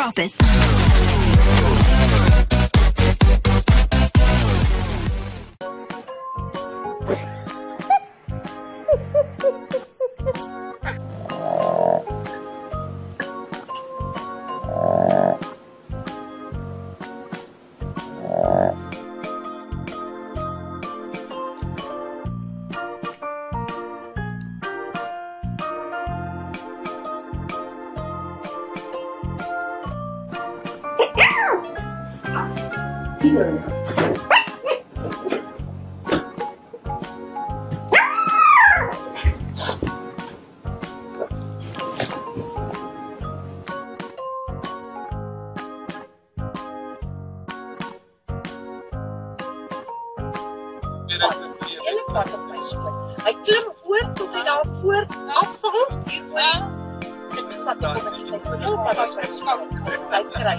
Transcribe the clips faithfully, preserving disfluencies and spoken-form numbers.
Drop it. Hele part of my split. I klim oor tot hy daar voor afval hier oor. Dit vat ek om net die hele part of my split. Hy kry.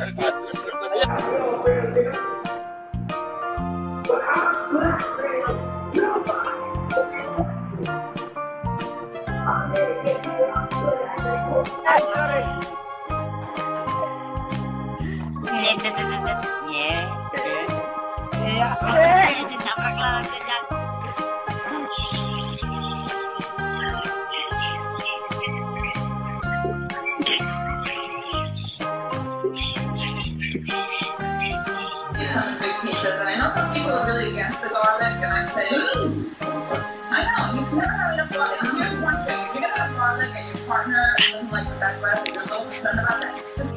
Some big pieces, and I know some people are really against the garlic, and I say, I know, you can never have enough garlic. And here's one thing, if you're gonna have garlic and your partner doesn't like the back breath, and you're so concerned about that, just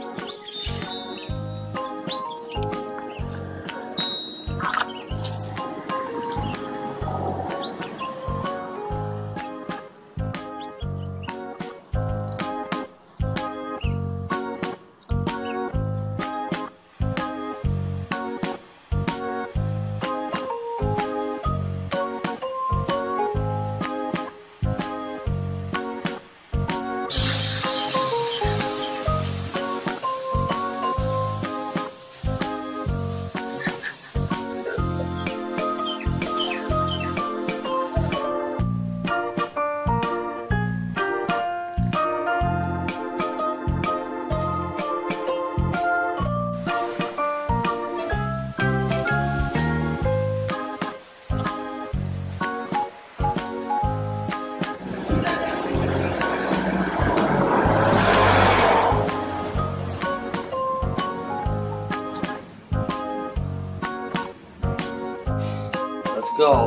go.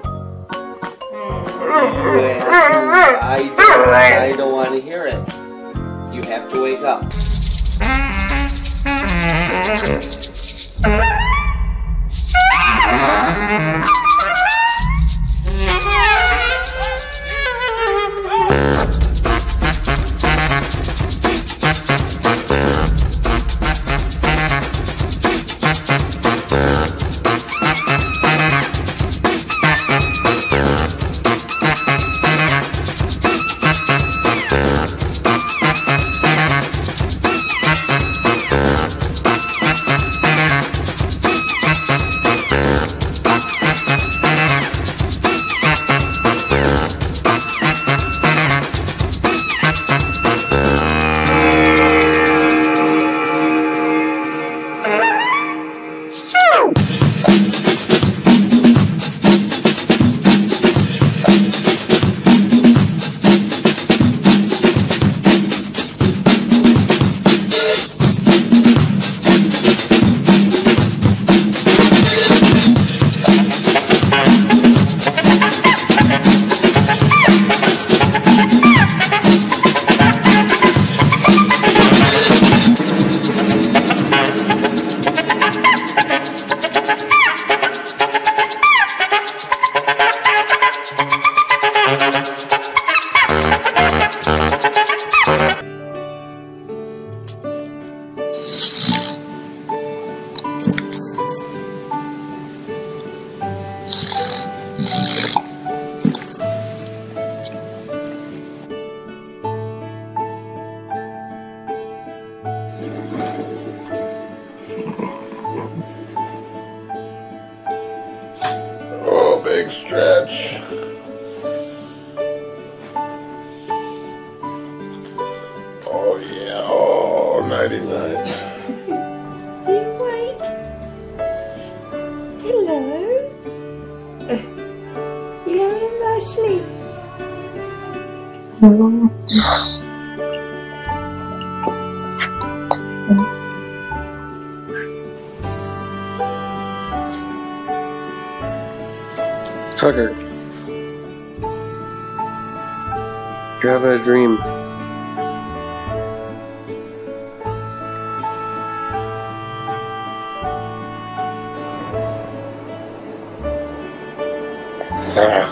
I, I don't want to hear it. You have to wake up. Oh, big stretch. Oh yeah, oh nice. Nighty night. You awake? Hello? You having a nice sleep? Tucker, you're having a dream. Ah.